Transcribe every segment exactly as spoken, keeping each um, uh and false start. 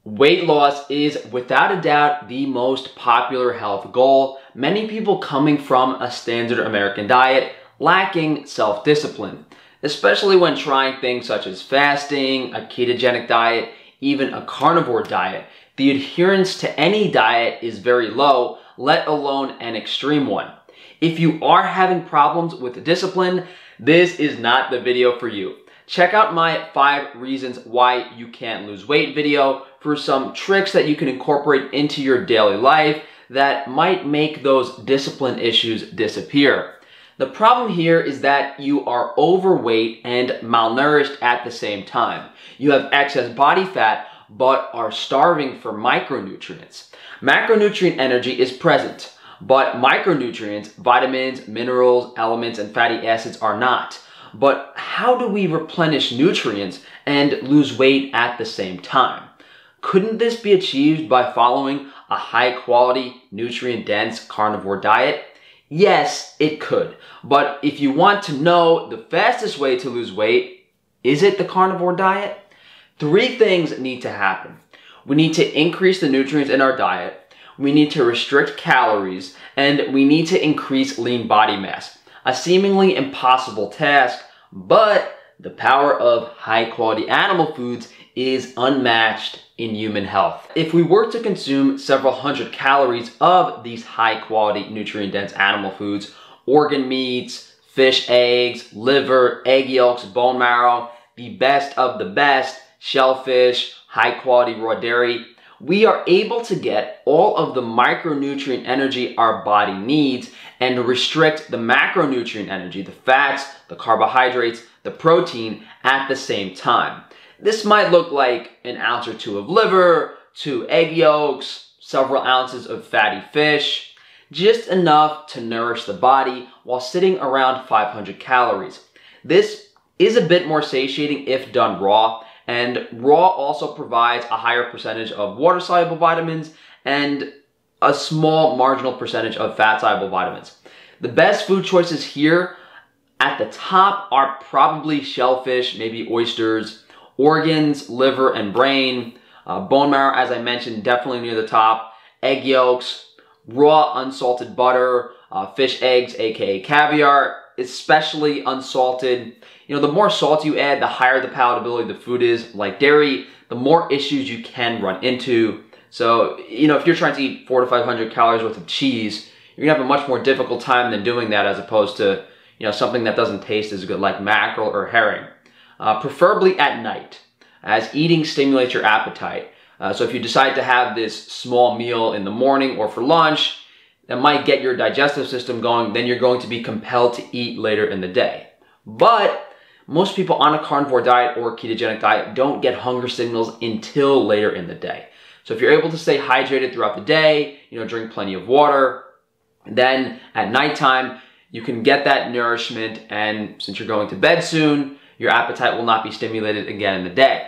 Weight loss is without a doubt the most popular health goal. Many people coming from a standard American diet lacking self-discipline, especially when trying things such as fasting, a ketogenic diet, even a carnivore diet. The adherence to any diet is very low, let alone an extreme one. If you are having problems with discipline, this is not the video for you. Check out my five reasons why you can't lose weight video for some tricks that you can incorporate into your daily life that might make those discipline issues disappear. The problem here is that you are overweight and malnourished at the same time. You have excess body fat but are starving for micronutrients. Macronutrient energy is present, but micronutrients, vitamins, minerals, elements, and fatty acids are not. But how do we replenish nutrients and lose weight at the same time? Couldn't this be achieved by following a high-quality, nutrient-dense carnivore diet? Yes, it could. But if you want to know the fastest way to lose weight, is it the carnivore diet? Three things need to happen. We need to increase the nutrients in our diet, we need to restrict calories, and we need to increase lean body mass. A seemingly impossible task, but the power of high-quality animal foods is unmatched in human health. If we were to consume several hundred calories of these high-quality, nutrient-dense animal foods, organ meats, fish eggs, liver, egg yolks, bone marrow, the best of the best, shellfish, high-quality raw dairy, we are able to get all of the micronutrient energy our body needs and restrict the macronutrient energy, the fats, the carbohydrates, the protein at the same time. This might look like an ounce or two of liver, two egg yolks, several ounces of fatty fish, just enough to nourish the body while sitting around five hundred calories. This is a bit more satiating if done raw, and raw also provides a higher percentage of water-soluble vitamins and a small marginal percentage of fat-soluble vitamins. The best food choices here at the top are probably shellfish, maybe oysters, organs, liver and brain, uh, bone marrow, as I mentioned, definitely near the top, egg yolks, raw unsalted butter, uh, fish eggs, aka caviar, especially unsalted. You know, the more salt you add, the higher the palatability the food is. Like dairy, the more issues you can run into. So, you know, if you're trying to eat four to five hundred calories worth of cheese, you're gonna have a much more difficult time than doing that as opposed to, you know, something that doesn't taste as good like mackerel or herring. Uh, preferably at night, as eating stimulates your appetite. Uh, so if you decide to have this small meal in the morning or for lunch, that might get your digestive system going, then you're going to be compelled to eat later in the day. But most people on a carnivore diet or ketogenic diet don't get hunger signals until later in the day. So if you're able to stay hydrated throughout the day, you know, drink plenty of water, then at nighttime, you can get that nourishment, and since you're going to bed soon, your appetite will not be stimulated again in the day.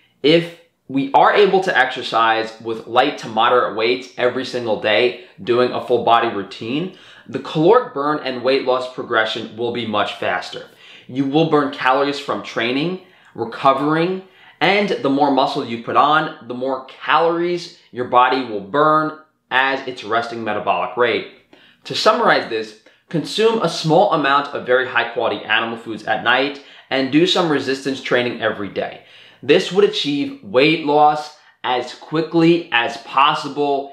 If we are able to exercise with light to moderate weights every single day, doing a full body routine, the caloric burn and weight loss progression will be much faster. You will burn calories from training, recovering, and the more muscle you put on, the more calories your body will burn as its resting metabolic rate. To summarize this, consume a small amount of very high quality animal foods at night and do some resistance training every day. This would achieve weight loss as quickly as possible,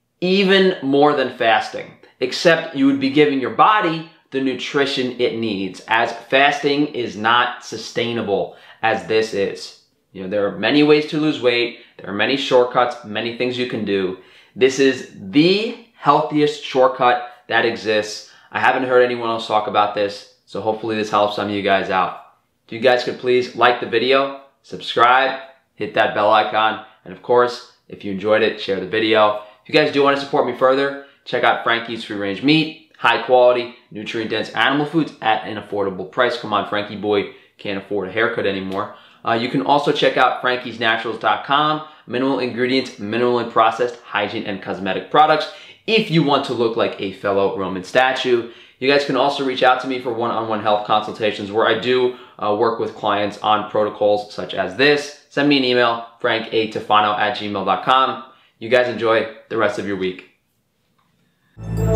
even more than fasting, except you would be giving your body the nutrition it needs, as fasting is not sustainable as this is. You know, there are many ways to lose weight, there are many shortcuts, many things you can do. This is the healthiest shortcut that exists. I haven't heard anyone else talk about this, so hopefully this helps some of you guys out. If you guys could please like the video, subscribe, hit that bell icon, and of course, if you enjoyed it, share the video. If you guys do want to support me further, check out Frankie's Free Range Meat, high quality, nutrient dense animal foods at an affordable price. Come on, Frankie boy, can't afford a haircut anymore. Uh, you can also check out frankies naturals dot com, minimal ingredients, minimally processed hygiene and cosmetic products. if you want to look like a fellow Roman statue. You guys can also reach out to me for one-on-one health consultations where I do uh, work with clients on protocols such as this. Send me an email, frank a tufano at gmail dot com. You guys enjoy the rest of your week.